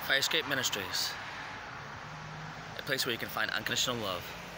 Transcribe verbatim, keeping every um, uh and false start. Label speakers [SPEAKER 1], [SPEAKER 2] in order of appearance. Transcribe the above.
[SPEAKER 1] Fire Escape Ministries, a place where you can find unconditional love.